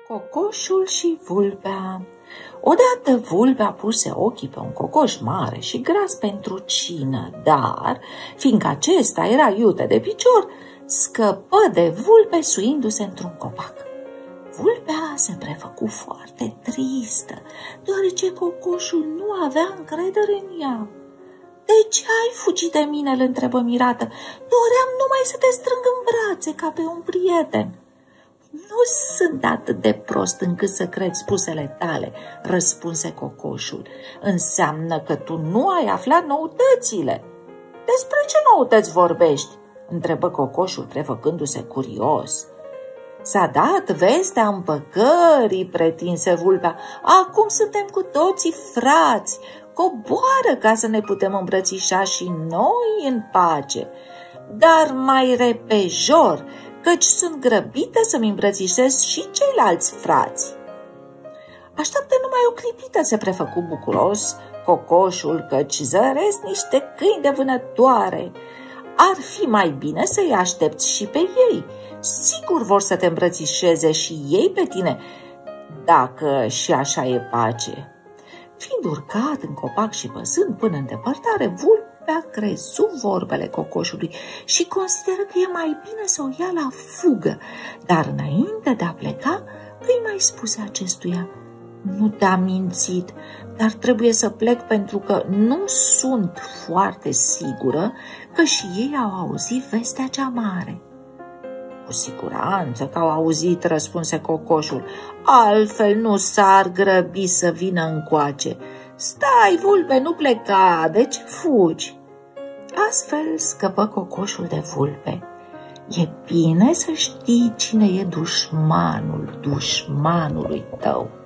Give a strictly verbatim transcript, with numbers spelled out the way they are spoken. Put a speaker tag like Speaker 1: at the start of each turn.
Speaker 1: Cocoșul și vulpea. Odată vulpea puse ochii pe un cocoș mare și gras pentru cină, dar, fiindcă acesta era iute de picior, scăpă de vulpe suindu-se într-un copac. Vulpea se prefăcu foarte tristă, deoarece cocoșul nu avea încredere în ea. "De ce ai fugit de mine?" îl întrebă mirată. "Doream numai să te strâng în brațe ca pe un prieten." "Nu sunt atât de prost încât să crezi spusele tale," răspunse cocoșul. "Înseamnă că tu nu ai aflat noutățile." "Despre ce noutăți vorbești?" întrebă cocoșul, prefăcându-se curios. "S-a dat vestea împăcării," pretinse vulpea. "Acum suntem cu toții frați. Coboară ca să ne putem îmbrățișa și noi în pace. Dar mai repejor, căci sunt grăbită să-mi îmbrățișez și ceilalți frați." "Așteaptă numai o clipită," se prefăcu bucuros cocoșul, "căci zăresc niște câini de vânătoare. Ar fi mai bine să-i aștepți și pe ei. Sigur vor să te îmbrățișeze și ei pe tine, dacă și așa e pace." Fiind urcat în copac și văzând până în depărtare, vulpea crezu vorbele cocoșului și consideră că e mai bine să o ia la fugă, dar înainte de a pleca îi mai spuse acestuia: "Nu te-am mințit, dar trebuie să plec pentru că nu sunt foarte sigură că și ei au auzit vestea cea mare." "Cu siguranță că au auzit," răspunse cocoșul, "altfel nu s-ar grăbi să vină încoace. Stai, vulpe, nu pleca, de ce fugi?" Astfel scăpă cocoșul de vulpe. E bine să știi cine e dușmanul dușmanului tău.